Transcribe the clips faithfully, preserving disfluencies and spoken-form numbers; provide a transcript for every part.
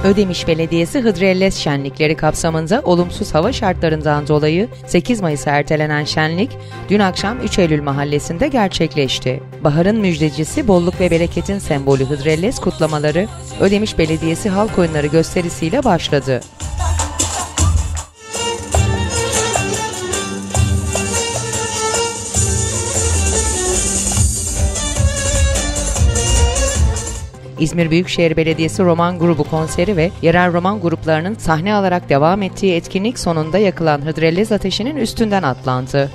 Ödemiş Belediyesi Hıdrellez şenlikleri kapsamında olumsuz hava şartlarından dolayı sekiz Mayıs'a ertelenen şenlik dün akşam üç Eylül mahallesinde gerçekleşti. Baharın müjdecisi, bolluk ve bereketin sembolü Hıdrellez kutlamaları Ödemiş Belediyesi Halk Oyunları gösterisiyle başladı. İzmir Büyükşehir Belediyesi Roman Grubu konseri ve yerel roman gruplarının sahne alarak devam ettiği etkinlik sonunda yakılan Hıdrellez ateşinin üstünden atlandı.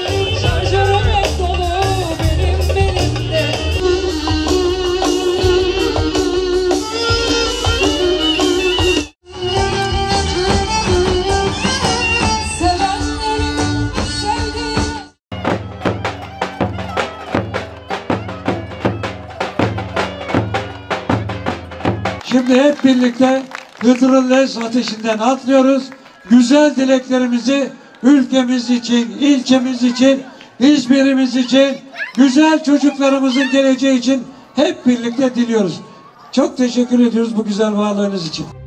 Şimdi hep birlikte Hıdrellez ateşinden atlıyoruz. Güzel dileklerimizi ülkemiz için, ilçemiz için, İzmir'imiz için, güzel çocuklarımızın geleceği için hep birlikte diliyoruz. Çok teşekkür ediyoruz bu güzel varlığınız için.